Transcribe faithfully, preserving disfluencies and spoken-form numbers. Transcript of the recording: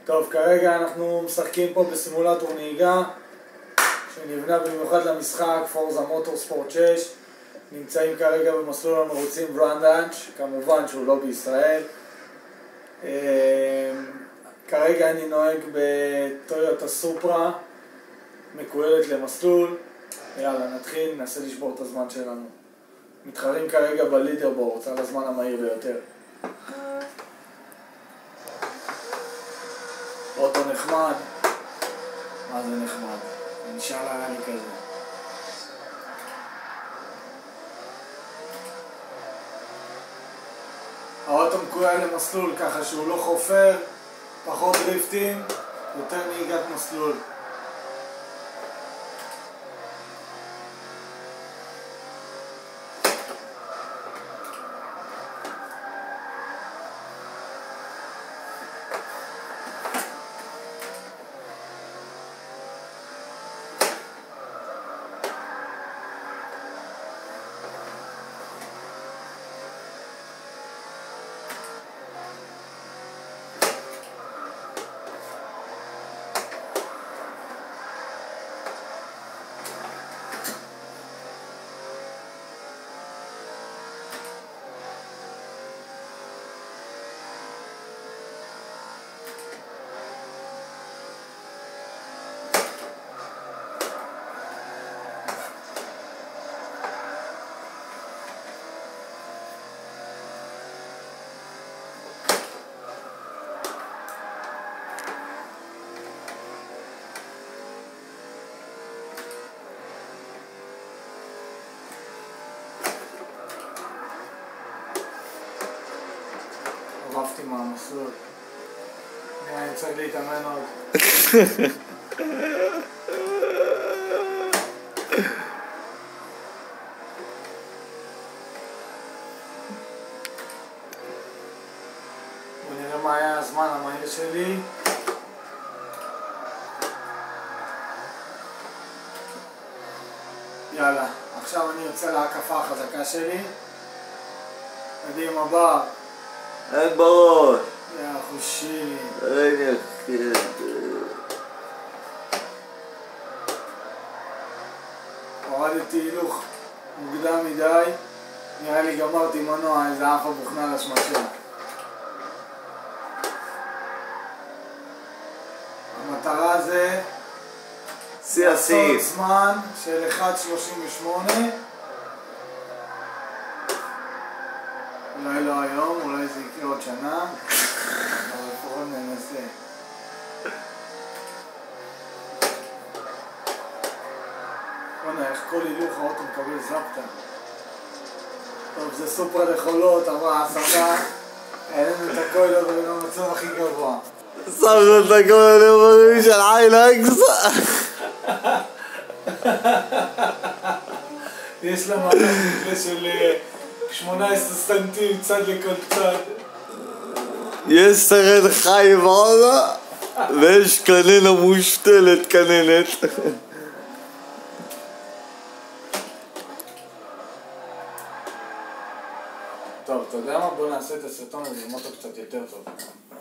טוב, כרגע אנחנו משחקים פה בסימולטור נהיגה שנבנה במיוחד למשחק פורזה מוטורספורט שש. נמצאים כרגע במסלול המרוצים ברנדאנץ', כמובן שהוא לא בישראל. כרגע אני נוהג בטויוטה סופרה, מקוילת למסלול. יאללה, נתחיל, ננסה לשבור את הזמן שלנו. מתחרים כרגע בלידרבורד על הזמן המהיר ביותר. אוטו נחמד. מה זה נחמד? נשאל היה לי כזה. האוטו מקוייל למסלול ככה שהוא לא חופר, פחות דריפטים, יותר נהיגת מסלול. ערפתי מהמסלול. אני צריך להתאמן עוד. בוא נראה מה היה הזמן המהיר שלי. יאללה, עכשיו אני יוצא להקפה החזקה שלי. קדימה בר. אין בראש. יא חושי. רגע, כן. הורדתי הילוך מוקדם מדי. נראה לי גמרתי מנוע, איזה אף הבוכנה לשמשה. המטרה זה לעשות זמן של אחת שלושים ושמונה. אולי לא היום, אולי זה יקרה עוד שנה, אבל לפחות ננסה. בוא'נה, איך כל הילוך האוטו מקבל זפטה. טוב, זה סופרה לחולות, עברה הסרדה. אין לנו את הקויל אבל במצב הכי גבוה. שמנו את הקויל למורים של עין אקסה. יש לה מהלך מקרה של שמונה עשרה סנטים צד לכל צד. יש סרט חי בעונה ויש קננה מושתלת קננת. טוב, אתה יודע מה? בוא נעשה את הסרטון הזה עם אוטו קצת יותר טוב.